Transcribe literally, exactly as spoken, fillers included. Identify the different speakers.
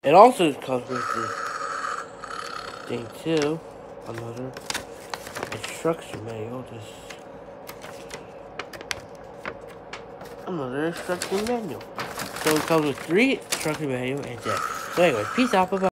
Speaker 1: It also comes with this thing too. Another instruction manual. This another instruction manual. So it comes with three instruction manual and that. So anyway, peace out. Bye bye.